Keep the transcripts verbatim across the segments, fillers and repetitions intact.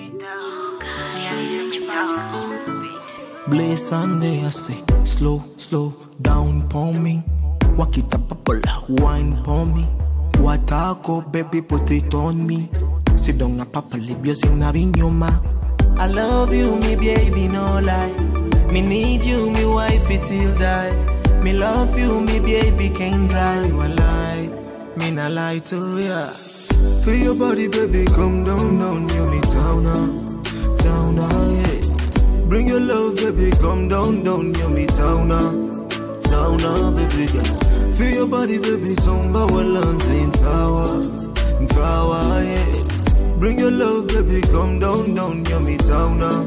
Blaze Sunday, I say, slow, slow, down pon me. Walk it up, bubble, wine pon me. Watako, baby, put it on me. Sit down, a papa, lip, you sing, having your ma. I love you, me baby, no lie. Me need you, me wife, it till die. Me love you, me baby, can't drive a lie. Me not lie to ya. Feel your body, baby, come down, down, you me down, uh, down, uh, yeah. Bring your love, baby, come down, down, you me down, uh, down, uh, baby, girl. Feel your body, baby, turn by our lands in tower, in tower, yeah. Bring your love, baby, come down, down, you me down, uh.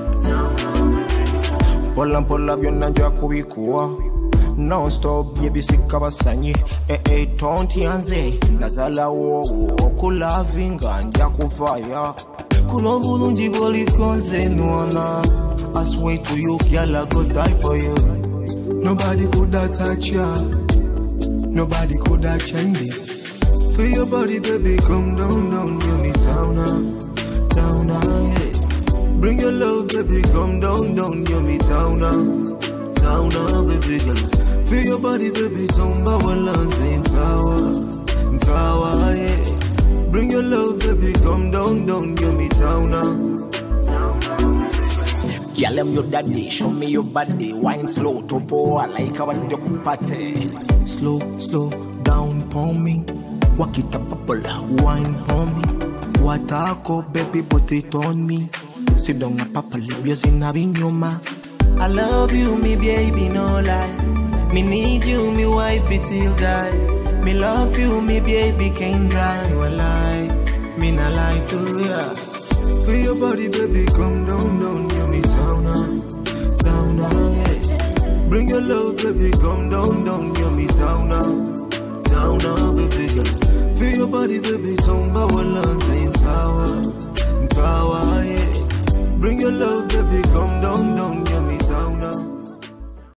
Pola pola byonna njakuikuwa non stop baby sikabasanyi eh eh tonti anze nazala wo okulavinga njakuvaya kuno bulungi boli konze nwana I swear to you girl I go die for you. Nobody could have touch ya, nobody could have change this. Feel your body baby come down down give me down now down now yeah. Bring your love, baby, come down, down, you me down now, down now, baby girl. Feel your body, baby, down by our lands in tower, in tower, yeah. Bring your love, baby, come down, down, you me down now. Girl, I'm your daddy, show me your body, wine slow, topo, I like how you party. Slow, slow, down, pon me, walk it up, bubble, wine, pon me. Watako, baby, put it on me. Sit down, a papa, lip, you sing, having your ma. I love you, me baby, no lie. Me need you, me wife, it till die. Me love you, me baby, can't drive a lie. Me not lie to ya. Feel your body, baby, come down, down, you me down now, down now, yeah. Bring your love, baby, come down, down, you me down now, down now, baby girl. Feel your body, baby, turn by our lands in tower, in tower, yeah. Bring your love.